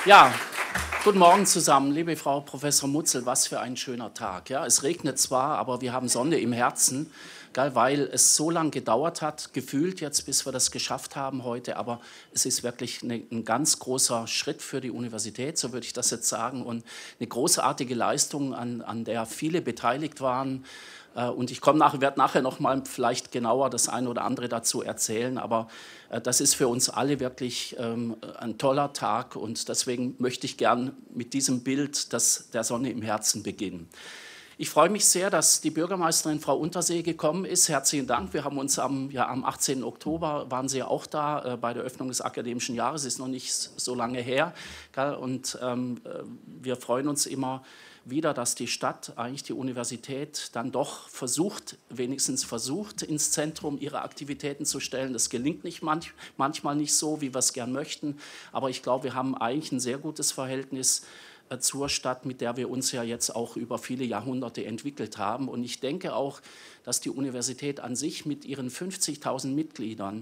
Ja, guten Morgen zusammen, liebe Frau Professor Mutzel, was für ein schöner Tag. Ja, es regnet zwar, aber wir haben Sonne im Herzen, weil es so lange gedauert hat, gefühlt jetzt, bis wir das geschafft haben heute, aber es ist wirklich ein ganz großer Schritt für die Universität, so würde ich das jetzt sagen, und eine großartige Leistung, an der viele beteiligt waren. Und ich werde nachher noch mal vielleicht genauer das eine oder andere dazu erzählen, aber das ist für uns alle wirklich ein toller Tag und deswegen möchte ich gern mit diesem Bild der Sonne im Herzen beginnen. Ich freue mich sehr, dass die Bürgermeisterin Frau Untersee gekommen ist. Herzlichen Dank. Wir haben uns am 18. Oktober, waren Sie ja auch da bei der Öffnung des akademischen Jahres, ist noch nicht so lange her. Und wir freuen uns immer wieder, dass die Stadt, eigentlich die Universität, dann doch wenigstens versucht, ins Zentrum ihrer Aktivitäten zu stellen. Das gelingt nicht manchmal nicht so, wie wir es gern möchten, aber ich glaube, wir haben eigentlich ein sehr gutes Verhältnis zur Stadt, mit der wir uns ja jetzt auch über viele Jahrhunderte entwickelt haben. Und ich denke auch, dass die Universität an sich mit ihren 50.000 Mitgliedern,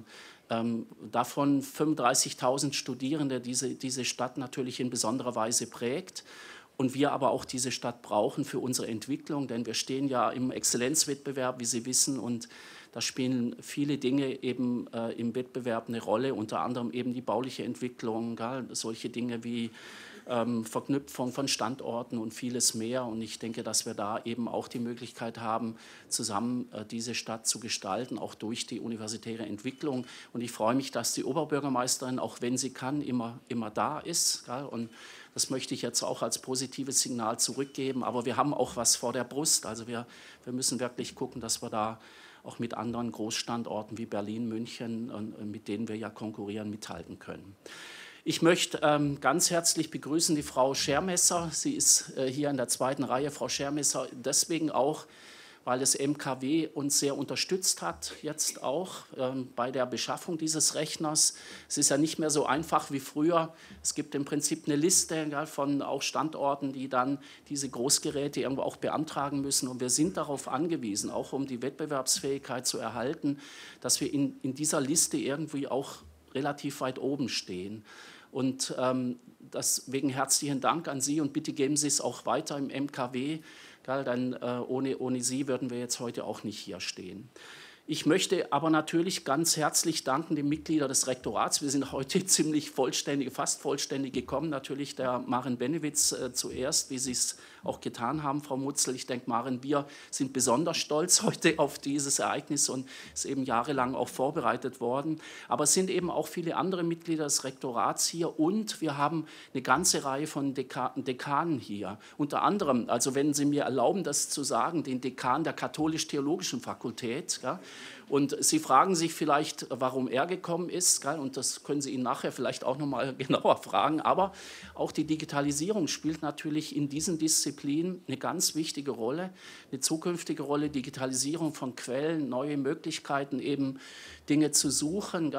davon 35.000 Studierende, diese Stadt natürlich in besonderer Weise prägt. Und wir aber auch diese Stadt brauchen für unsere Entwicklung, denn wir stehen ja im Exzellenzwettbewerb, wie Sie wissen, und da spielen viele Dinge eben im Wettbewerb eine Rolle, unter anderem eben die bauliche Entwicklung, solche Dinge wie Verknüpfung von Standorten und vieles mehr. Und ich denke, dass wir da eben auch die Möglichkeit haben, zusammen diese Stadt zu gestalten, auch durch die universitäre Entwicklung. Und ich freue mich, dass die Oberbürgermeisterin, auch wenn sie kann, immer da ist. Und das möchte ich jetzt auch als positives Signal zurückgeben. Aber wir haben auch was vor der Brust. Also wir müssen wirklich gucken, dass wir da auch mit anderen Großstandorten wie Berlin, München, mit denen wir ja konkurrieren, mithalten können. Ich möchte ganz herzlich begrüßen die Frau Schermesser. Sie ist hier in der zweiten Reihe. Frau Schermesser deswegen auch, weil das MKW uns sehr unterstützt hat, jetzt auch bei der Beschaffung dieses Rechners. Es ist ja nicht mehr so einfach wie früher. Es gibt im Prinzip eine Liste von auch Standorten, die dann diese Großgeräte irgendwo auch beantragen müssen. Und wir sind darauf angewiesen, auch um die Wettbewerbsfähigkeit zu erhalten, dass wir in dieser Liste irgendwie auch relativ weit oben stehen. Und deswegen herzlichen Dank an Sie und bitte geben Sie es auch weiter im MKW, denn ohne Sie würden wir jetzt heute auch nicht hier stehen. Ich möchte aber natürlich ganz herzlich danken den Mitgliedern des Rektorats. Wir sind heute ziemlich vollständig, fast vollständig gekommen. Natürlich der Maren Benewitz zuerst, wie Sie es auch getan haben, Frau Mutzel. Ich denke, Maren, wir sind besonders stolz heute auf dieses Ereignis und ist eben jahrelang auch vorbereitet worden. Aber es sind eben auch viele andere Mitglieder des Rektorats hier und wir haben eine ganze Reihe von Dekanen hier. Unter anderem, also wenn Sie mir erlauben, das zu sagen, den Dekan der Katholisch-Theologischen Fakultät. Ja, und Sie fragen sich vielleicht, warum er gekommen ist, und das können Sie ihn nachher vielleicht auch noch mal genauer fragen, aber auch die Digitalisierung spielt natürlich in diesen Disziplinen eine ganz wichtige Rolle, eine zukünftige Rolle, Digitalisierung von Quellen, neue Möglichkeiten, eben Dinge zu suchen,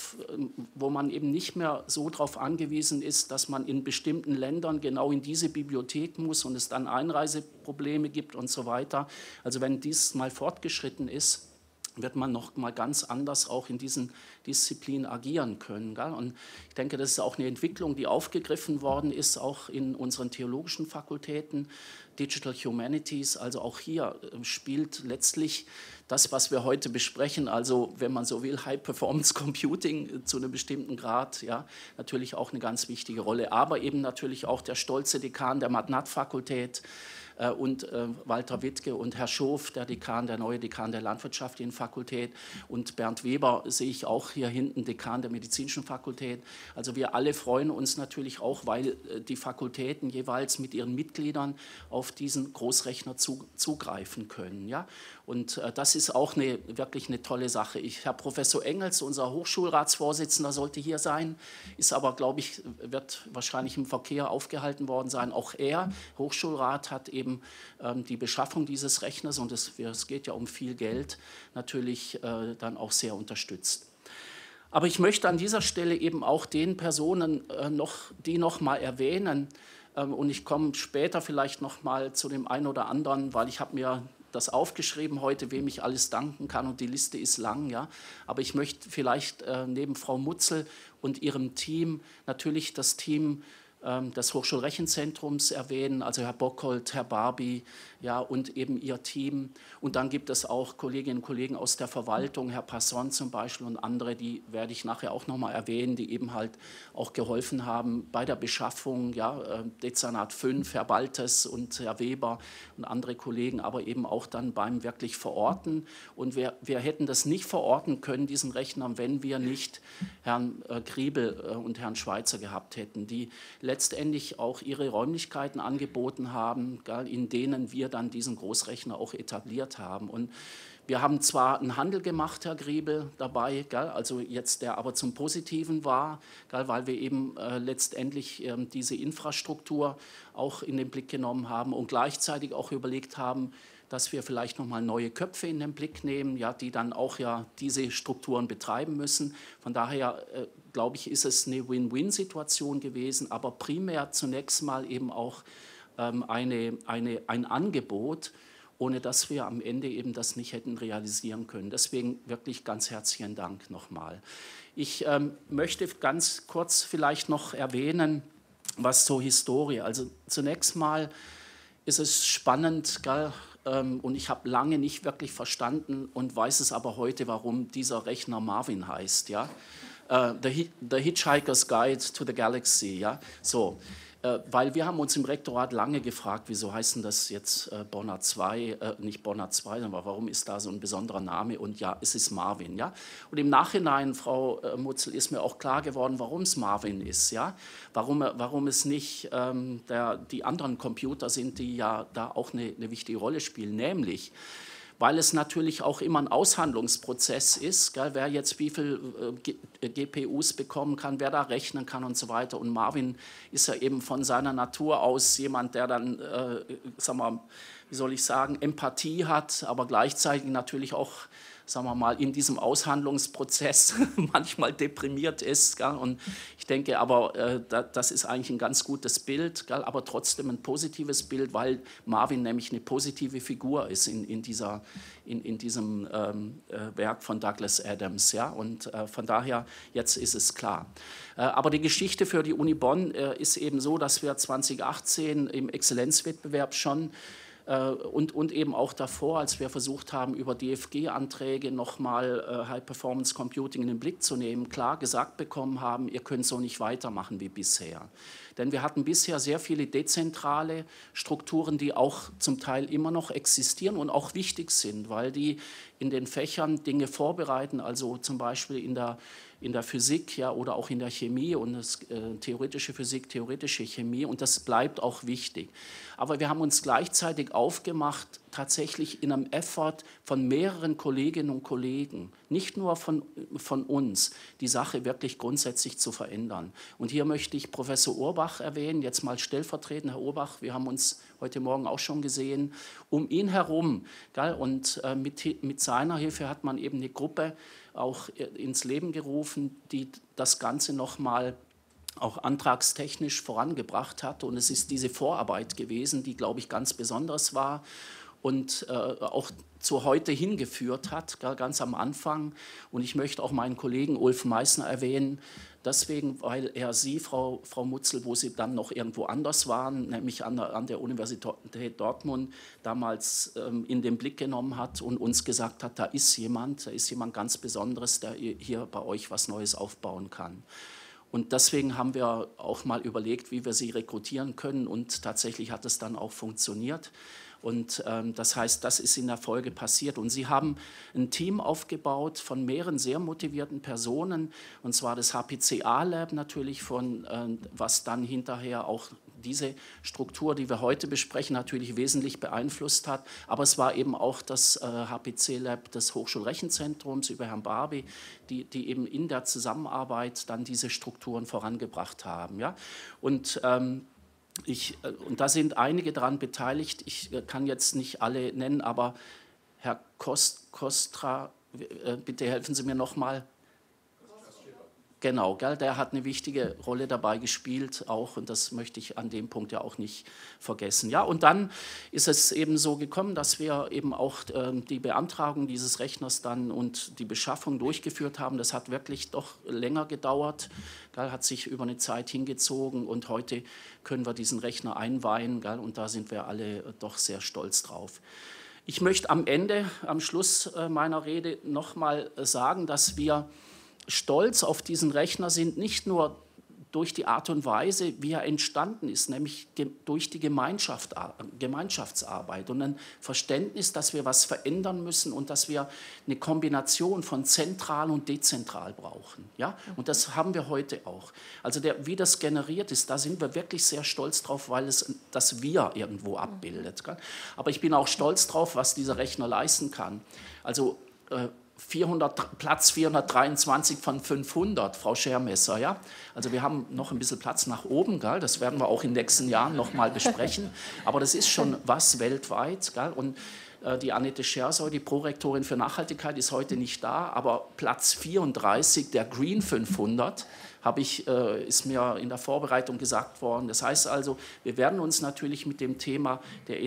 wo man eben nicht mehr so darauf angewiesen ist, dass man in bestimmten Ländern genau in diese Bibliothek muss und es dann Einreiseprobleme gibt und so weiter. Also wenn dies mal fortgeschritten ist, wird man noch mal ganz anders auch in diesen Disziplinen agieren können. Und ich denke, das ist auch eine Entwicklung, die aufgegriffen worden ist, auch in unseren theologischen Fakultäten, Digital Humanities, also auch hier spielt letztlich das, was wir heute besprechen, also wenn man so will, High-Performance Computing zu einem bestimmten Grad, ja, natürlich auch eine ganz wichtige Rolle, aber eben natürlich auch der stolze Dekan der Math-Nat-Fakultät, und Walter Wittke und Herr Schoof, der neue Dekan der Landwirtschaftlichen Fakultät und Bernd Weber sehe ich auch hier hinten, Dekan der Medizinischen Fakultät. Also wir alle freuen uns natürlich auch, weil die Fakultäten jeweils mit ihren Mitgliedern auf diesen Großrechner zugreifen können. Ja? Und das ist auch wirklich eine tolle Sache. Herr Professor Engels, unser Hochschulratsvorsitzender, sollte hier sein, ist aber, glaube ich, wird wahrscheinlich im Verkehr aufgehalten worden sein. Auch er, Hochschulrat, hat eben die Beschaffung dieses Rechners, und es geht ja um viel Geld, natürlich dann auch sehr unterstützt. Aber ich möchte an dieser Stelle eben auch den Personen die noch mal erwähnen, und ich komme später vielleicht noch mal zu dem einen oder anderen, weil ich habe mir das aufgeschrieben heute, wem ich alles danken kann, und die Liste ist lang, ja. Aber ich möchte vielleicht neben Frau Mutzel und ihrem Team natürlich das Team des Hochschulrechenzentrums erwähnen, also Herr Bockholt, Herr Barbie, ja, und eben Ihr Team. Und dann gibt es auch Kolleginnen und Kollegen aus der Verwaltung, Herr Passon zum Beispiel und andere, die werde ich nachher auch nochmal erwähnen, die eben halt auch geholfen haben bei der Beschaffung, ja, Dezernat 5, Herr Baltes und Herr Weber und andere Kollegen, aber eben auch dann beim wirklich Verorten. Und wir hätten das nicht verorten können, diesen Rechner, wenn wir nicht Herrn Griebel und Herrn Schweitzer gehabt hätten, die letztendlich auch ihre Räumlichkeiten angeboten haben, in denen wir dann diesen Großrechner auch etabliert haben. Und wir haben zwar einen Handel gemacht, Herr Griebel, dabei, also jetzt der aber zum Positiven war, weil wir eben letztendlich diese Infrastruktur auch in den Blick genommen haben und gleichzeitig auch überlegt haben, dass wir vielleicht nochmal neue Köpfe in den Blick nehmen, ja, die dann auch ja diese Strukturen betreiben müssen. Von daher, glaube ich, ist es eine Win-Win-Situation gewesen, aber primär zunächst mal eben auch ein Angebot, ohne dass wir am Ende eben das nicht hätten realisieren können. Deswegen wirklich ganz herzlichen Dank nochmal. Ich möchte ganz kurz vielleicht noch erwähnen, was zur Historie. Also zunächst mal ist es spannend, und ich habe lange nicht wirklich verstanden und weiß es aber heute, warum dieser Rechner Marvin heißt. Ja? The Hitchhiker's Guide to the Galaxy. Ja? So. Weil wir haben uns im Rektorat lange gefragt, wieso heißt denn das jetzt Bonner 2, nicht Bonner 2, sondern warum ist da so ein besonderer Name? Und ja, es ist Marvin. Ja? Und im Nachhinein, Frau Mutzel, ist mir auch klar geworden, warum es Marvin ist. Ja? Warum es nicht die anderen Computer sind, die ja da auch eine wichtige Rolle spielen, nämlich weil es natürlich auch immer ein Aushandlungsprozess ist, wer jetzt wie viel GPUs bekommen kann, wer da rechnen kann und so weiter. Und Marvin ist ja eben von seiner Natur aus jemand, der dann, sagen wir, wie soll ich sagen, Empathie hat, aber gleichzeitig natürlich auch, sagen wir mal, in diesem Aushandlungsprozess manchmal deprimiert ist. Gell? Und ich denke aber, das ist eigentlich ein ganz gutes Bild, gell? Aber trotzdem ein positives Bild, weil Marvin nämlich eine positive Figur ist in diesem Werk von Douglas Adams. Ja? Und von daher, jetzt ist es klar. Aber die Geschichte für die Uni Bonn ist eben so, dass wir 2018 im Exzellenzwettbewerb schon und eben auch davor, als wir versucht haben, über DFG-Anträge nochmal High-Performance Computing in den Blick zu nehmen, klar gesagt bekommen haben, ihr könnt so nicht weitermachen wie bisher. Denn wir hatten bisher sehr viele dezentrale Strukturen, die auch zum Teil immer noch existieren und auch wichtig sind, weil die in den Fächern Dinge vorbereiten, also zum Beispiel in der Physik, ja, oder auch in der Chemie und theoretische Physik, theoretische Chemie, und das bleibt auch wichtig. Aber wir haben uns gleichzeitig aufgemacht, tatsächlich in einem Effort von mehreren Kolleginnen und Kollegen, nicht nur von uns, die Sache wirklich grundsätzlich zu verändern. Und hier möchte ich Professor Urbach erwähnen, jetzt mal stellvertretend, Herr Urbach, wir haben uns heute Morgen auch schon gesehen, um ihn herum, gell, und mit seiner Hilfe hat man eben eine Gruppe auch ins Leben gerufen, die das Ganze nochmal auch antragstechnisch vorangebracht hat. Und es ist diese Vorarbeit gewesen, die, glaube ich, ganz besonders war und auch zu heute hingeführt hat, ganz am Anfang. Und ich möchte auch meinen Kollegen Ulf Meissner erwähnen, deswegen, weil er Sie, Frau Mutzel, wo Sie dann noch irgendwo anders waren, nämlich an der Universität Dortmund, damals in den Blick genommen hat und uns gesagt hat, da ist jemand ganz Besonderes, der hier bei euch was Neues aufbauen kann. Und deswegen haben wir auch mal überlegt, wie wir sie rekrutieren können, und tatsächlich hat es dann auch funktioniert. Und das heißt, das ist in der Folge passiert. Und sie haben ein Team aufgebaut von mehreren sehr motivierten Personen, und zwar das HPCA-Lab natürlich, was dann hinterher auch diese Struktur, die wir heute besprechen, natürlich wesentlich beeinflusst hat. Aber es war eben auch das HPC-Lab des Hochschulrechenzentrums über Herrn Barbie, die eben in der Zusammenarbeit dann diese Strukturen vorangebracht haben. Ja? Und da sind einige daran beteiligt. Ich kann jetzt nicht alle nennen, aber Herr Kostra, bitte helfen Sie mir nochmal. Genau, gell, der hat eine wichtige Rolle dabei gespielt auch, und das möchte ich an dem Punkt ja auch nicht vergessen. Ja, und dann ist es eben so gekommen, dass wir eben auch die Beantragung dieses Rechners dann und die Beschaffung durchgeführt haben. Das hat wirklich doch länger gedauert, gell, hat sich über eine Zeit hingezogen, und heute können wir diesen Rechner einweihen, gell, und da sind wir alle doch sehr stolz drauf. Ich möchte am Schluss meiner Rede nochmal sagen, dass wir stolz auf diesen Rechner sind, nicht nur durch die Art und Weise, wie er entstanden ist, nämlich durch die Gemeinschaftsarbeit und ein Verständnis, dass wir was verändern müssen und dass wir eine Kombination von zentral und dezentral brauchen. Ja? Und das haben wir heute auch. Also wie das generiert ist, da sind wir wirklich sehr stolz drauf, weil es das Wir irgendwo abbildet. Gell? Aber ich bin auch stolz drauf, was dieser Rechner leisten kann. Also Platz 423 von 500, Frau Schermesser. Ja? Also wir haben noch ein bisschen Platz nach oben, gell? Das werden wir auch in den nächsten Jahren noch mal besprechen. Aber das ist schon was weltweit. Gell? Und die Annette Schersau, die Prorektorin für Nachhaltigkeit, ist heute nicht da, aber Platz 34 der Green 500 ist mir in der Vorbereitung gesagt worden. Das heißt also, wir werden uns natürlich mit dem Thema der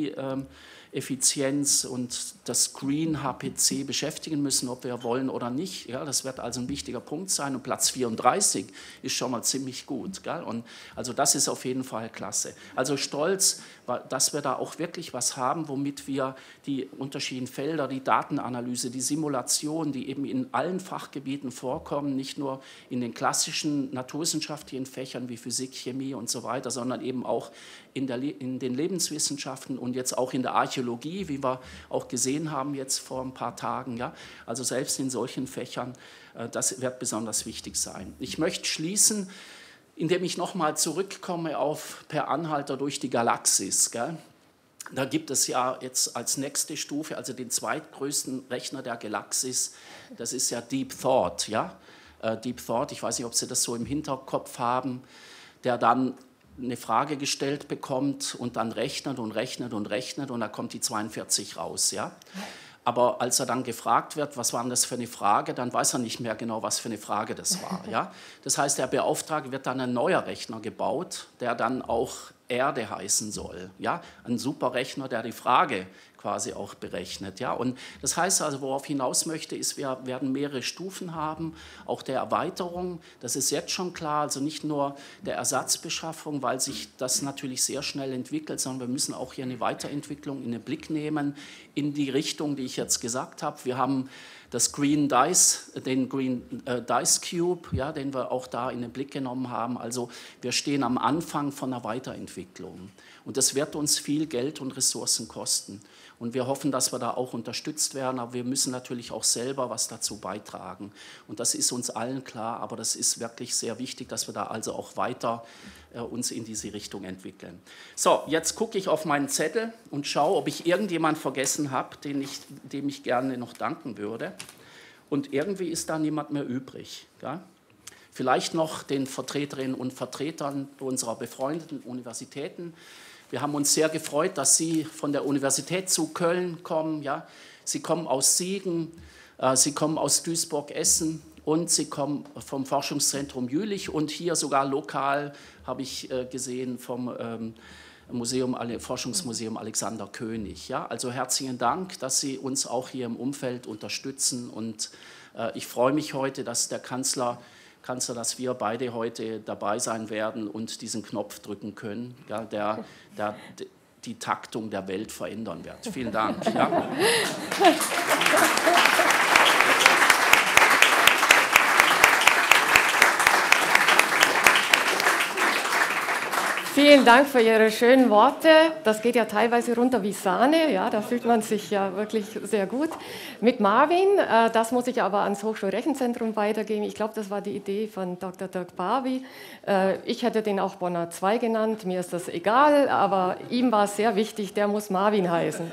Energieeffizienz und das Green HPC beschäftigen müssen, ob wir wollen oder nicht. Ja, das wird also ein wichtiger Punkt sein. Und Platz 34 ist schon mal ziemlich gut. Gell? Und also das ist auf jeden Fall klasse. Also stolz, dass wir da auch wirklich was haben, womit wir die unterschiedlichen Felder, die Datenanalyse, die Simulation, die eben in allen Fachgebieten vorkommen, nicht nur in den klassischen naturwissenschaftlichen Fächern wie Physik, Chemie und so weiter, sondern eben auch in den Lebenswissenschaften und jetzt auch in der Archäologie, wie wir auch gesehen haben jetzt vor ein paar Tagen. Ja? Also selbst in solchen Fächern, das wird besonders wichtig sein. Ich möchte schließen, indem ich nochmal zurückkomme auf Per Anhalter durch die Galaxis. Gell? Da gibt es ja jetzt als nächste Stufe, also den zweitgrößten Rechner der Galaxis, das ist ja Deep Thought. Ja? Deep Thought, ich weiß nicht, ob Sie das so im Hinterkopf haben, der dann eine Frage gestellt bekommt und dann rechnet und rechnet und rechnet und da kommt die 42 raus. Ja? Aber als er dann gefragt wird, was war denn das für eine Frage, dann weiß er nicht mehr genau, was für eine Frage das war. Ja? Das heißt, der Beauftragte wird dann ein neuer Rechner gebaut, der dann auch Erde heißen soll. Ja? Ein Superrechner, der die Frage quasi auch berechnet. Ja? Und das heißt also, worauf ich hinaus möchte, ist, wir werden mehrere Stufen haben, auch der Erweiterung. Das ist jetzt schon klar, also nicht nur der Ersatzbeschaffung, weil sich das natürlich sehr schnell entwickelt, sondern wir müssen auch hier eine Weiterentwicklung in den Blick nehmen, in die Richtung, die ich jetzt gesagt habe. Wir haben das Green Dice, den Green Dice Cube, ja, den wir auch da in den Blick genommen haben. Also wir stehen am Anfang von einer Weiterentwicklung. Und das wird uns viel Geld und Ressourcen kosten. Und wir hoffen, dass wir da auch unterstützt werden, aber wir müssen natürlich auch selber was dazu beitragen. Und das ist uns allen klar, aber das ist wirklich sehr wichtig, dass wir da also auch weiter uns in diese Richtung entwickeln. So, jetzt gucke ich auf meinen Zettel und schaue, ob ich irgendjemanden vergessen habe, dem ich gerne noch danken würde. Und irgendwie ist da niemand mehr übrig. Gell? Vielleicht noch den Vertreterinnen und Vertretern unserer befreundeten Universitäten. Wir haben uns sehr gefreut, dass Sie von der Universität zu Köln kommen. Ja? Sie kommen aus Siegen, Sie kommen aus Duisburg-Essen und Sie kommen vom Forschungszentrum Jülich und hier sogar lokal, habe ich gesehen, vom Forschungsmuseum Alexander König. Ja? Also herzlichen Dank, dass Sie uns auch hier im Umfeld unterstützen. Und ich freue mich heute, dass der Kanzler, dass wir beide heute dabei sein werden und diesen Knopf drücken können, ja, der die Taktung der Welt verändern wird. Vielen Dank. Ja. Vielen Dank für Ihre schönen Worte. Das geht ja teilweise runter wie Sahne. Ja, da fühlt man sich ja wirklich sehr gut. Mit Marvin, das muss ich aber ans Hochschulrechenzentrum weitergeben. Ich glaube, das war die Idee von Dr. Dirk Barby. Ich hätte den auch Bonner 2 genannt. Mir ist das egal, aber ihm war es sehr wichtig, der muss Marvin heißen.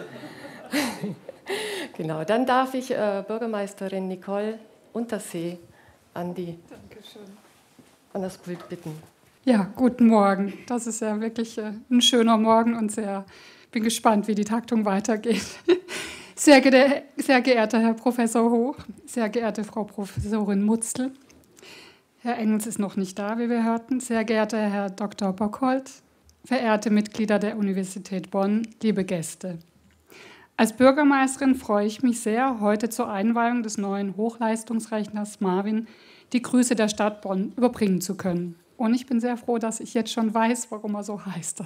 Genau, dann darf ich Bürgermeisterin Nicole Untersee an das Pult bitten. Ja, guten Morgen. Das ist ja wirklich ein schöner Morgen und bin gespannt, wie die Taktung weitergeht. Sehr geehrter Herr Professor Hoch, sehr geehrte Frau Professorin Mutzel, Herr Engels ist noch nicht da, wie wir hörten. Sehr geehrter Herr Dr. Bockholt, verehrte Mitglieder der Universität Bonn, liebe Gäste. Als Bürgermeisterin freue ich mich sehr, heute zur Einweihung des neuen Hochleistungsrechners Marvin die Grüße der Stadt Bonn überbringen zu können. Und ich bin sehr froh, dass ich jetzt schon weiß, warum er so heißt.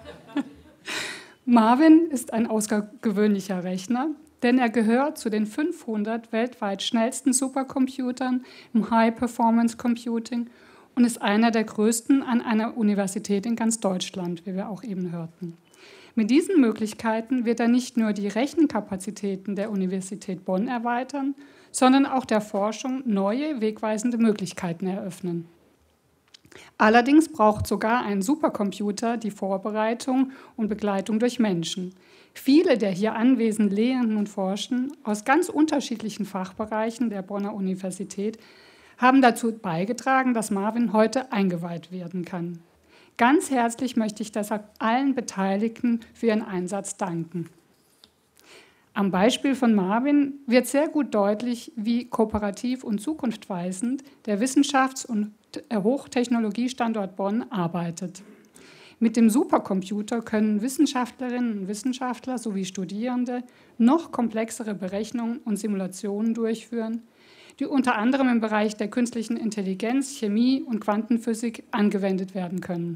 Marvin ist ein außergewöhnlicher Rechner, denn er gehört zu den 500 weltweit schnellsten Supercomputern im High-Performance-Computing und ist einer der größten an einer Universität in ganz Deutschland, wie wir auch eben hörten. Mit diesen Möglichkeiten wird er nicht nur die Rechenkapazitäten der Universität Bonn erweitern, sondern auch der Forschung neue, wegweisende Möglichkeiten eröffnen. Allerdings braucht sogar ein Supercomputer die Vorbereitung und Begleitung durch Menschen. Viele der hier anwesenden Lehrenden und Forschenden aus ganz unterschiedlichen Fachbereichen der Bonner Universität haben dazu beigetragen, dass Marvin heute eingeweiht werden kann. Ganz herzlich möchte ich deshalb allen Beteiligten für ihren Einsatz danken. Am Beispiel von Marvin wird sehr gut deutlich, wie kooperativ und zukunftsweisend der Wissenschafts- und Hochtechnologiestandort Bonn arbeitet. Mit dem Supercomputer können Wissenschaftlerinnen und Wissenschaftler sowie Studierende noch komplexere Berechnungen und Simulationen durchführen, die unter anderem im Bereich der künstlichen Intelligenz, Chemie und Quantenphysik angewendet werden können.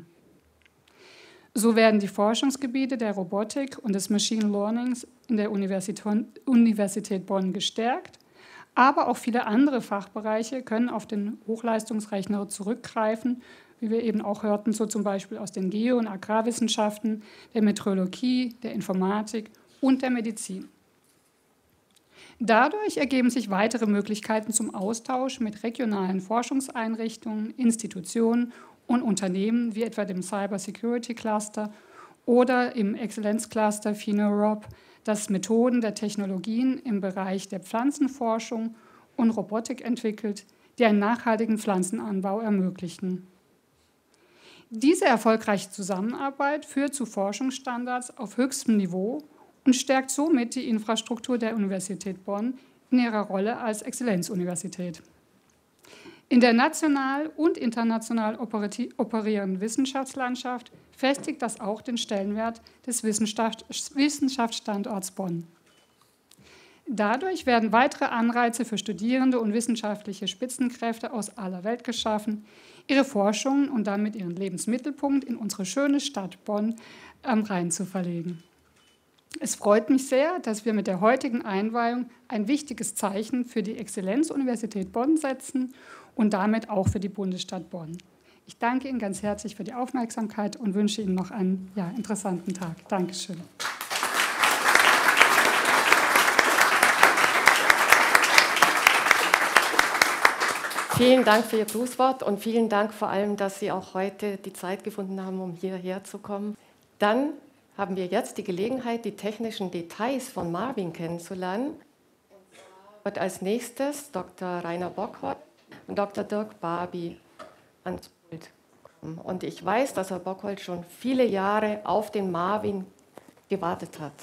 So werden die Forschungsgebiete der Robotik und des Machine Learnings in der Universität Bonn gestärkt, aber auch viele andere Fachbereiche können auf den Hochleistungsrechner zurückgreifen, wie wir eben auch hörten, so zum Beispiel aus den Geo- und Agrarwissenschaften, der Meteorologie, der Informatik und der Medizin. Dadurch ergeben sich weitere Möglichkeiten zum Austausch mit regionalen Forschungseinrichtungen, Institutionen und Unternehmen, wie etwa dem Cyber Security Cluster oder im Exzellenzcluster FINEUrope, das Methoden der Technologien im Bereich der Pflanzenforschung und Robotik entwickelt, die einen nachhaltigen Pflanzenanbau ermöglichen. Diese erfolgreiche Zusammenarbeit führt zu Forschungsstandards auf höchstem Niveau und stärkt somit die Infrastruktur der Universität Bonn in ihrer Rolle als Exzellenzuniversität. In der national und international operierenden Wissenschaftslandschaft festigt das auch den Stellenwert des Wissenschaftsstandorts Bonn. Dadurch werden weitere Anreize für Studierende und wissenschaftliche Spitzenkräfte aus aller Welt geschaffen, ihre Forschungen und damit ihren Lebensmittelpunkt in unsere schöne Stadt Bonn am Rhein zu verlegen. Es freut mich sehr, dass wir mit der heutigen Einweihung ein wichtiges Zeichen für die Exzellenzuniversität Bonn setzen und damit auch für die Bundesstadt Bonn. Ich danke Ihnen ganz herzlich für die Aufmerksamkeit und wünsche Ihnen noch einen interessanten Tag. Dankeschön. Vielen Dank für Ihr Grußwort und vielen Dank vor allem, dass Sie auch heute die Zeit gefunden haben, um hierher zu kommen. Dann haben wir jetzt die Gelegenheit, die technischen Details von Marvin kennenzulernen. Und zwar wird als nächstes Dr. Rainer Bockholt und Dr. Dirk Barby ans Pult kommen. Und ich weiß, dass Herr Bockholt schon viele Jahre auf den Marvin gewartet hat.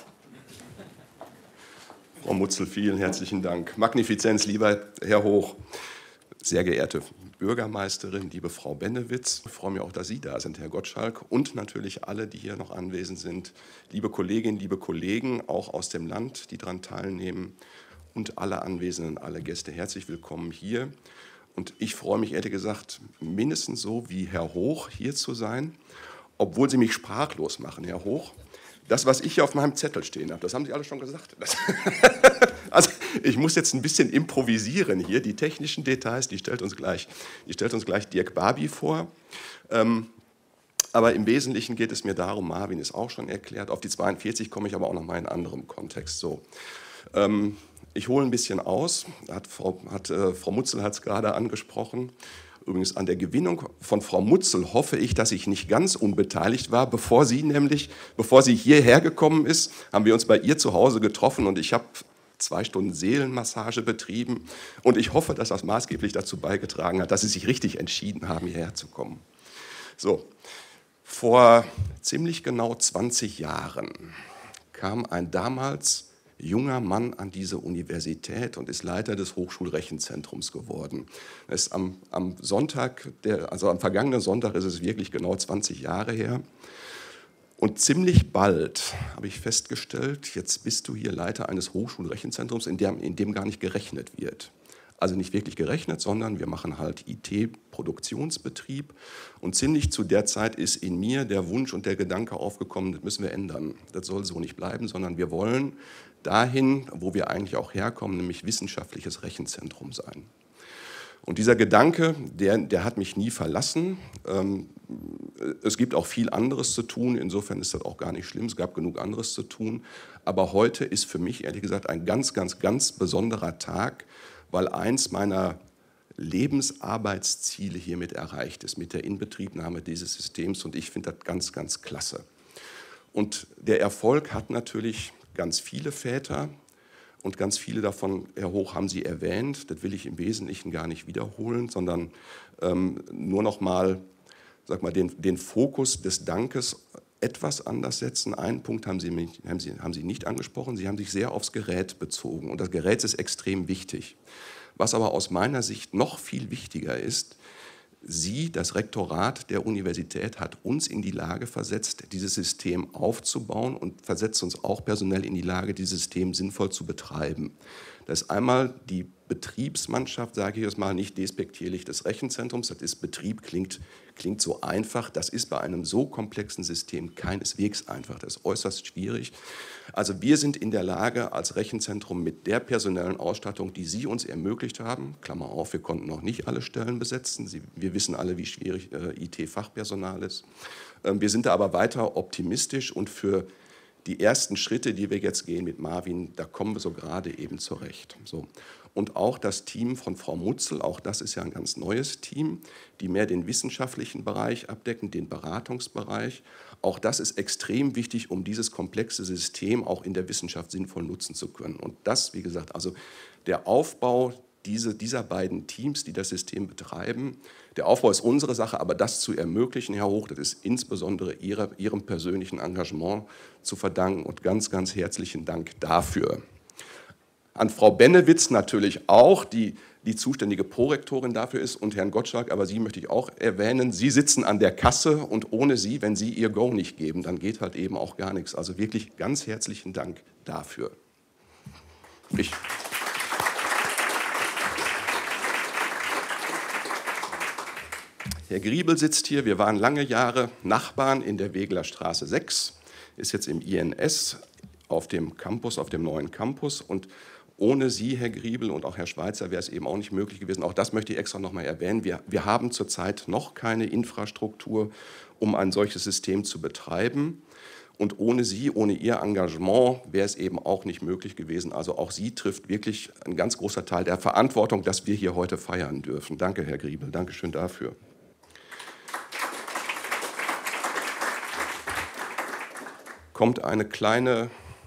Frau Mutzel, vielen herzlichen Dank. Magnifizenz, lieber Herr Hoch, sehr geehrte Bürgermeisterin, liebe Frau Bennewitz, ich freue mich auch, dass Sie da sind, Herr Gottschalk, und natürlich alle, die hier noch anwesend sind, liebe Kolleginnen, liebe Kollegen, auch aus dem Land, die daran teilnehmen, und alle Anwesenden, alle Gäste, herzlich willkommen hier. Und ich freue mich, ehrlich gesagt, mindestens so wie Herr Hoch hier zu sein, obwohl Sie mich sprachlos machen, Herr Hoch. Das, was ich hier auf meinem Zettel stehen habe, das haben Sie alle schon gesagt. Also ich muss jetzt ein bisschen improvisieren hier. Die technischen Details, die stellt uns gleich Dirk Barby vor. Aber im Wesentlichen geht es mir darum, Marvin ist auch schon erklärt, auf die 42 komme ich aber auch noch mal in anderem Kontext. So. Ich hole ein bisschen aus, Frau Mutzel hat es gerade angesprochen. Übrigens an der Gewinnung von Frau Mutzel hoffe ich, dass ich nicht ganz unbeteiligt war. Bevor sie hierher gekommen ist, haben wir uns bei ihr zu Hause getroffen und ich habe 2 Stunden Seelenmassage betrieben. Und ich hoffe, dass das maßgeblich dazu beigetragen hat, dass Sie sich richtig entschieden haben, hierher zu kommen. So, vor ziemlich genau 20 Jahren kam ein damals junger Mann an diese Universität und ist Leiter des Hochschulrechenzentrums geworden. Am vergangenen Sonntag ist es wirklich genau 20 Jahre her. Und ziemlich bald habe ich festgestellt, jetzt bist du hier Leiter eines Hochschulrechenzentrums, in dem gar nicht gerechnet wird. Also nicht wirklich gerechnet, sondern wir machen halt IT-Produktionsbetrieb. Und ziemlich zu der Zeit ist in mir der Wunsch und der Gedanke aufgekommen, das müssen wir ändern. Das soll so nicht bleiben, sondern wir wollen dahin, wo wir eigentlich auch herkommen, nämlich wissenschaftliches Rechenzentrum sein. Und dieser Gedanke, der hat mich nie verlassen. Es gibt auch viel anderes zu tun, insofern ist das auch gar nicht schlimm, es gab genug anderes zu tun. Aber heute ist für mich ehrlich gesagt ein ganz, ganz, ganz besonderer Tag, weil eins meiner Lebensarbeitsziele hiermit erreicht ist, mit der Inbetriebnahme dieses Systems. Und ich finde das ganz, ganz klasse. Und der Erfolg hat natürlich ganz viele Väter und ganz viele davon, Herr Hoch, haben Sie erwähnt. Das will ich im Wesentlichen gar nicht wiederholen, sondern nur noch mal, den Fokus des Dankes etwas anders setzen. Einen Punkt haben Sie nicht angesprochen. Sie haben sich sehr aufs Gerät bezogen. Und das Gerät ist extrem wichtig. Was aber aus meiner Sicht noch viel wichtiger ist, Sie, das Rektorat der Universität, hat uns in die Lage versetzt, dieses System aufzubauen und versetzt uns auch personell in die Lage, dieses System sinnvoll zu betreiben. Das ist einmal die Betriebsmannschaft, sage ich jetzt mal nicht despektierlich, des Rechenzentrums. Das ist Betrieb, klingt so einfach. Das ist bei einem so komplexen System keineswegs einfach. Das ist äußerst schwierig. Also wir sind in der Lage, als Rechenzentrum mit der personellen Ausstattung, die Sie uns ermöglicht haben, Klammer auf, wir konnten noch nicht alle Stellen besetzen. Wir wissen alle, wie schwierig IT-Fachpersonal ist. Wir sind da aber weiter optimistisch und für die ersten Schritte, die wir jetzt gehen mit Marvin, da kommen wir so gerade eben zurecht. So. Und auch das Team von Frau Mutzel, auch das ist ja ein ganz neues Team, die mehr den wissenschaftlichen Bereich abdecken, den Beratungsbereich. Auch das ist extrem wichtig, um dieses komplexe System auch in der Wissenschaft sinnvoll nutzen zu können. Und das, wie gesagt, also der Aufbau dieser beiden Teams, die das System betreiben, der Aufbau ist unsere Sache, aber das zu ermöglichen, Herr Hoch, das ist insbesondere Ihrem persönlichen Engagement zu verdanken und ganz, ganz herzlichen Dank dafür. An Frau Bennewitz natürlich auch, die zuständige Prorektorin dafür ist, und Herrn Gottschalk, aber Sie möchte ich auch erwähnen. Sie sitzen an der Kasse und ohne Sie, wenn Sie Ihr Go nicht geben, dann geht halt eben auch gar nichts. Also wirklich ganz herzlichen Dank dafür. Herr Griebel sitzt hier, wir waren lange Jahre Nachbarn in der Wegeler Straße 6, ist jetzt im INS auf dem Campus, auf dem neuen Campus, und ohne Sie, Herr Griebel, und auch Herr Schweitzer wäre es eben auch nicht möglich gewesen. Auch das möchte ich extra noch mal erwähnen. Wir haben zurzeit noch keine Infrastruktur, um ein solches System zu betreiben. Und ohne Sie, ohne Ihr Engagement wäre es eben auch nicht möglich gewesen. Also auch Sie trifft wirklich ein ganz großer Teil der Verantwortung, dass wir hier heute feiern dürfen. Danke, Herr Griebel. Dankeschön dafür. Kommt ein kleiner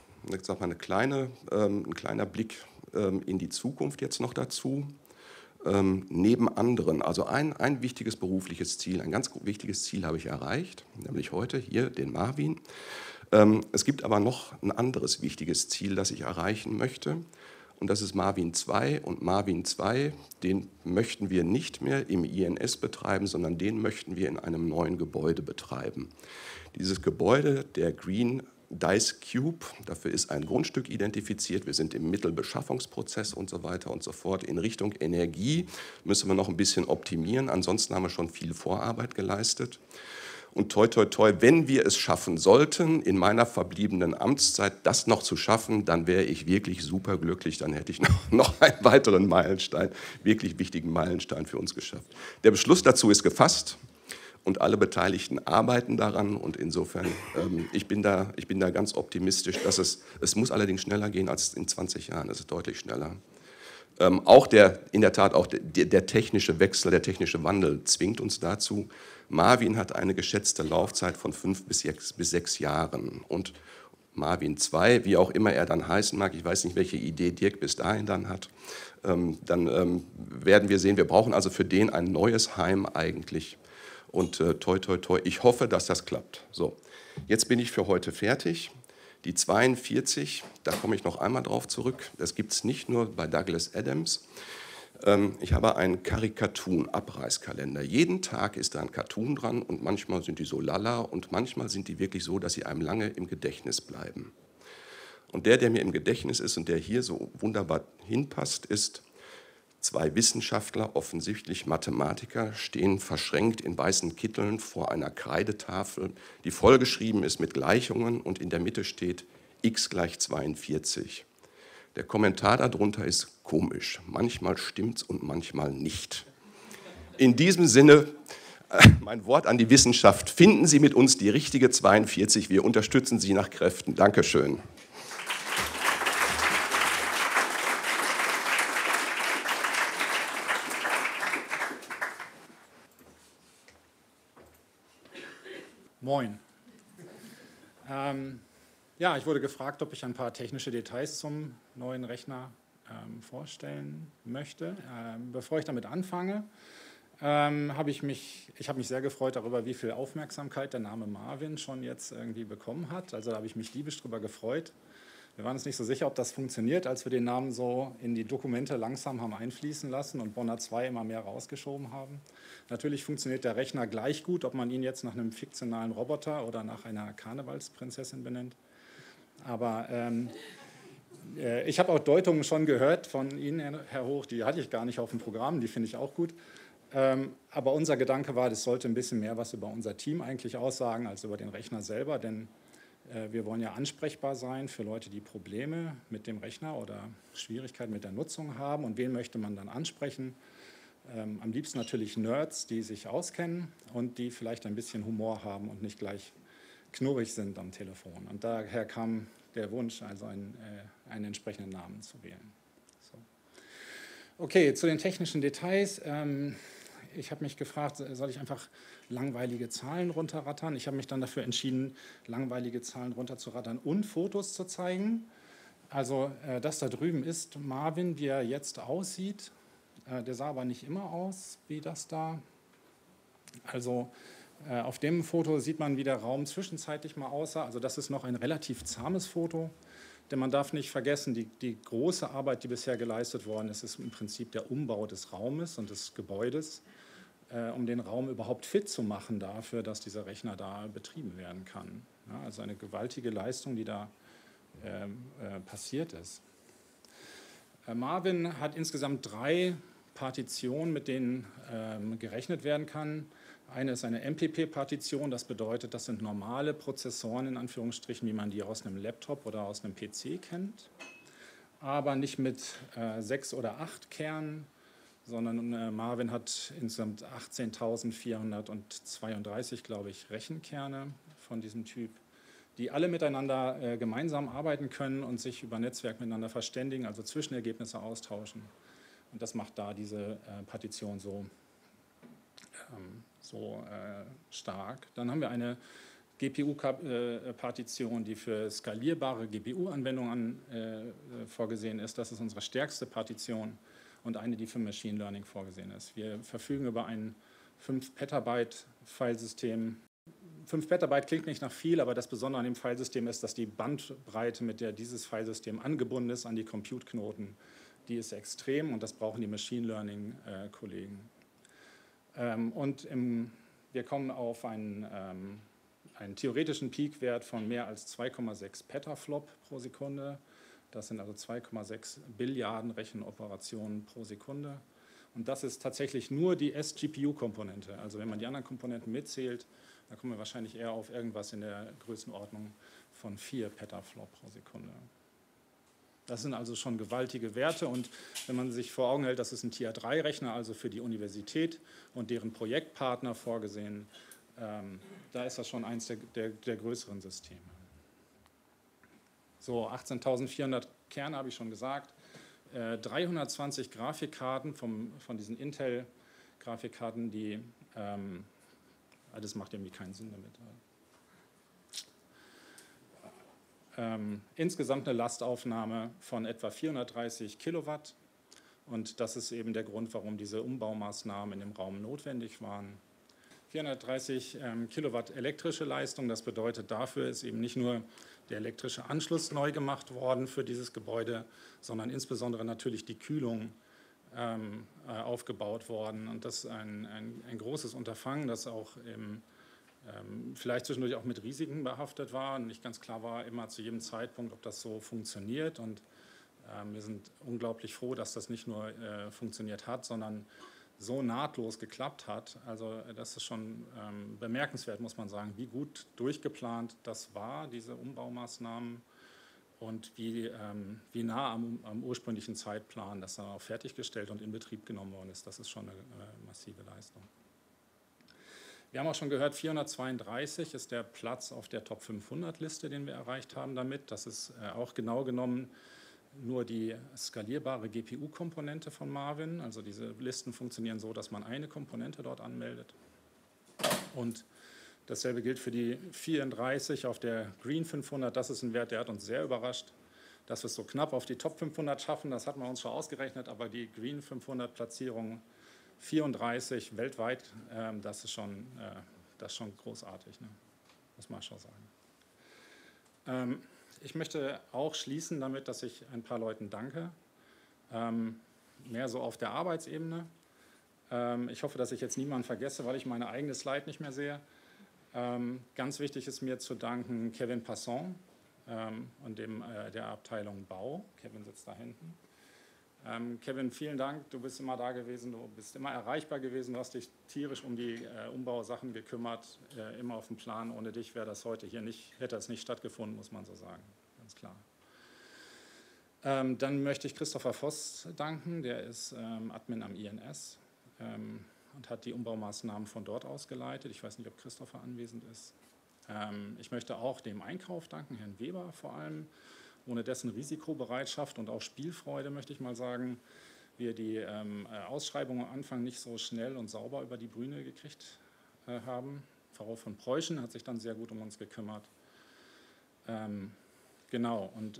Blick in die Zukunft jetzt noch dazu. Neben anderen, also ein wichtiges berufliches Ziel, ein ganz wichtiges Ziel habe ich erreicht, nämlich heute hier den Marvin. Es gibt aber noch ein anderes wichtiges Ziel, das ich erreichen möchte. Und das ist Marvin 2. Und Marvin 2, den möchten wir nicht mehr im INS betreiben, sondern den möchten wir in einem neuen Gebäude betreiben. Dieses Gebäude, der Green Dice Cube, dafür ist ein Grundstück identifiziert. Wir sind im Mittelbeschaffungsprozess und so weiter und so fort. In Richtung Energie müssen wir noch ein bisschen optimieren. Ansonsten haben wir schon viel Vorarbeit geleistet. Und toi, toi, toi, wenn wir es schaffen sollten, in meiner verbliebenen Amtszeit das noch zu schaffen, dann wäre ich wirklich superglücklich. Dann hätte ich noch einen weiteren Meilenstein, wirklich wichtigen Meilenstein für uns geschafft. Der Beschluss dazu ist gefasst und alle Beteiligten arbeiten daran. Und insofern, ich bin da ganz optimistisch, dass es muss allerdings schneller gehen als in 20 Jahren. Es ist deutlich schneller. In der Tat auch der technische Wechsel, der technische Wandel zwingt uns dazu. Marvin hat eine geschätzte Laufzeit von 5 bis 6 Jahren. Und Marvin 2, wie auch immer er dann heißen mag, ich weiß nicht, welche Idee Dirk bis dahin dann hat, dann werden wir sehen, wir brauchen also für den ein neues Heim eigentlich. Und toi, toi, toi, ich hoffe, dass das klappt. So, jetzt bin ich für heute fertig. Die 42, da komme ich noch einmal drauf zurück, das gibt es nicht nur bei Douglas Adams. Ich habe einen Karikaturen-Abreißkalender. Jeden Tag ist da ein Cartoon dran und manchmal sind die so lala und manchmal sind die wirklich so, dass sie einem lange im Gedächtnis bleiben. Und der mir im Gedächtnis ist und der hier so wunderbar hinpasst, ist: 2 Wissenschaftler, offensichtlich Mathematiker, stehen verschränkt in weißen Kitteln vor einer Kreidetafel, die vollgeschrieben ist mit Gleichungen und in der Mitte steht x = 42. Der Kommentar darunter ist komisch. Manchmal stimmt's und manchmal nicht. In diesem Sinne, mein Wort an die Wissenschaft: Finden Sie mit uns die richtige 42. Wir unterstützen Sie nach Kräften. Dankeschön. Moin. Ja, ich wurde gefragt, ob ich ein paar technische Details zum neuen Rechner vorstellen möchte. Bevor ich damit anfange, habe ich mich sehr gefreut darüber, wie viel Aufmerksamkeit der Name Marvin schon jetzt irgendwie bekommen hat. Also da habe ich mich diebisch drüber gefreut. Wir waren uns nicht so sicher, ob das funktioniert, als wir den Namen so in die Dokumente langsam haben einfließen lassen und Bonner 2 immer mehr rausgeschoben haben. Natürlich funktioniert der Rechner gleich gut, ob man ihn jetzt nach einem fiktionalen Roboter oder nach einer Karnevalsprinzessin benennt. Aber ich habe auch Deutungen schon gehört von Ihnen, Herr Hoch, die hatte ich gar nicht auf dem Programm, die finde ich auch gut. Aber unser Gedanke war, das sollte ein bisschen mehr was über unser Team eigentlich aussagen, als über den Rechner selber, denn wir wollen ja ansprechbar sein für Leute, die Probleme mit dem Rechner oder Schwierigkeiten mit der Nutzung haben. Und wen möchte man dann ansprechen? Am liebsten natürlich Nerds, die sich auskennen und die vielleicht ein bisschen Humor haben und nicht gleich knurrig sind am Telefon. Und daher kam der Wunsch, also einen entsprechenden Namen zu wählen. So. Okay, zu den technischen Details. Ich habe mich gefragt, soll ich einfach langweilige Zahlen runterrattern? Ich habe mich dann dafür entschieden, langweilige Zahlen runterzurattern und Fotos zu zeigen. Also das da drüben ist Marvin, wie er jetzt aussieht. Der sah aber nicht immer aus wie das da. Also auf dem Foto sieht man, wie der Raum zwischenzeitlich mal aussah. Also das ist noch ein relativ zahmes Foto, denn man darf nicht vergessen, die große Arbeit, die bisher geleistet worden ist, ist im Prinzip der Umbau des Raumes und des Gebäudes, um den Raum überhaupt fit zu machen dafür, dass dieser Rechner da betrieben werden kann. Ja, also eine gewaltige Leistung, die da passiert ist. Marvin hat insgesamt 3 Partitionen, mit denen gerechnet werden kann. Eine ist eine MPP-Partition, das bedeutet, das sind normale Prozessoren, in Anführungsstrichen, wie man die aus einem Laptop oder aus einem PC kennt, aber nicht mit 6 oder 8 Kernen, sondern Marvin hat insgesamt 18.432, glaube ich, Rechenkerne von diesem Typ, die alle miteinander gemeinsam arbeiten können und sich über Netzwerk miteinander verständigen, also Zwischenergebnisse austauschen. Und das macht da diese Partition so stark. Dann haben wir eine GPU-Partition, die für skalierbare GPU-Anwendungen vorgesehen ist. Das ist unsere stärkste Partition und eine, die für Machine Learning vorgesehen ist. Wir verfügen über ein 5 Petabyte Filesystem. 5 Petabyte klingt nicht nach viel, aber das Besondere an dem Filesystem ist, dass die Bandbreite, mit der dieses Filesystem angebunden ist an die Compute-Knoten, die ist extrem und das brauchen die Machine Learning-Kollegen. Wir kommen auf einen theoretischen Peakwert von mehr als 2,6 Petaflop pro Sekunde. Das sind also 2,6 Billiarden Rechenoperationen pro Sekunde. Und das ist tatsächlich nur die SGPU-Komponente. Also wenn man die anderen Komponenten mitzählt, dann kommen wir wahrscheinlich eher auf irgendwas in der Größenordnung von 4 Petaflop pro Sekunde. Das sind also schon gewaltige Werte und wenn man sich vor Augen hält, das ist ein Tier-3-Rechner, also für die Universität und deren Projektpartner vorgesehen, da ist das schon eins der größeren Systeme. So, 18.400 Kerne habe ich schon gesagt, 320 Grafikkarten von diesen Intel-Grafikkarten, die, das macht irgendwie keinen Sinn damit. Insgesamt eine Lastaufnahme von etwa 430 Kilowatt. Und das ist eben der Grund, warum diese Umbaumaßnahmen in dem Raum notwendig waren. 430 Kilowatt elektrische Leistung. Das bedeutet, dafür ist eben nicht nur der elektrische Anschluss neu gemacht worden für dieses Gebäude, sondern insbesondere natürlich die Kühlung aufgebaut worden. Und das ist ein großes Unterfangen, das auch vielleicht zwischendurch auch mit Risiken behaftet war und nicht ganz klar war immer zu jedem Zeitpunkt, ob das so funktioniert. Und wir sind unglaublich froh, dass das nicht nur funktioniert hat, sondern so nahtlos geklappt hat. Also das ist schon bemerkenswert, muss man sagen, wie gut durchgeplant das war, diese Umbaumaßnahmen, und wie nah am ursprünglichen Zeitplan das dann auch fertiggestellt und in Betrieb genommen worden ist. Das ist schon eine massive Leistung. Wir haben auch schon gehört, 432 ist der Platz auf der Top 500 Liste, den wir erreicht haben damit. Das ist auch genau genommen nur die skalierbare GPU-Komponente von Marvin. Also diese Listen funktionieren so, dass man eine Komponente dort anmeldet. Und dasselbe gilt für die 34 auf der Green 500. Das ist ein Wert, der hat uns sehr überrascht, dass wir es so knapp auf die Top 500 schaffen. Das hatten wir uns schon ausgerechnet, aber die Green 500 Platzierung 34 weltweit, das ist schon großartig, ne? Muss man schon sagen. Ich möchte auch schließen damit, dass ich ein paar Leuten danke, mehr so auf der Arbeitsebene. Ich hoffe, dass ich jetzt niemanden vergesse, weil ich meine eigene Slide nicht mehr sehe. Ganz wichtig ist mir zu danken Kevin Passon und der Abteilung Bau. Kevin sitzt da hinten. Kevin, vielen Dank, du bist immer da gewesen, du bist immer erreichbar gewesen, du hast dich tierisch um die Umbausachen gekümmert, immer auf dem Plan. Ohne dich wäre das heute hier hätte das nicht stattgefunden, muss man so sagen, ganz klar. Dann möchte ich Christopher Voss danken, der ist Admin am INS und hat die Umbaumaßnahmen von dort aus geleitet. Ich weiß nicht, ob Christopher anwesend ist. Ich möchte auch dem Einkauf danken, Herrn Weber vor allem, ohne dessen Risikobereitschaft und auch Spielfreude, möchte ich mal sagen, wir die Ausschreibung am Anfang nicht so schnell und sauber über die Bühne gekriegt haben. Frau von Preußen hat sich dann sehr gut um uns gekümmert. Genau, und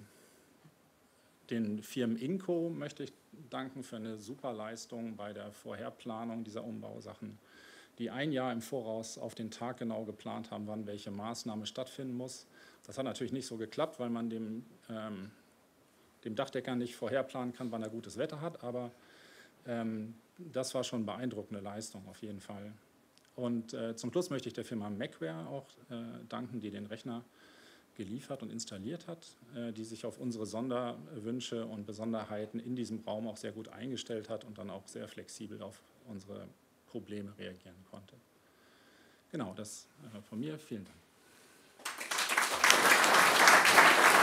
den Firmen Inco möchte ich danken für eine super Leistung bei der Vorherplanung dieser Umbausachen, die ein Jahr im Voraus auf den Tag genau geplant haben, wann welche Maßnahme stattfinden muss. Das hat natürlich nicht so geklappt, weil man dem Dachdecker nicht vorherplanen kann, wann er gutes Wetter hat, aber das war schon eine beeindruckende Leistung auf jeden Fall. Und zum Schluss möchte ich der Firma Macware auch danken, die den Rechner geliefert und installiert hat, die sich auf unsere Sonderwünsche und Besonderheiten in diesem Raum auch sehr gut eingestellt hat und dann auch sehr flexibel auf unsere Probleme reagieren konnte. Genau, das von mir. Vielen Dank.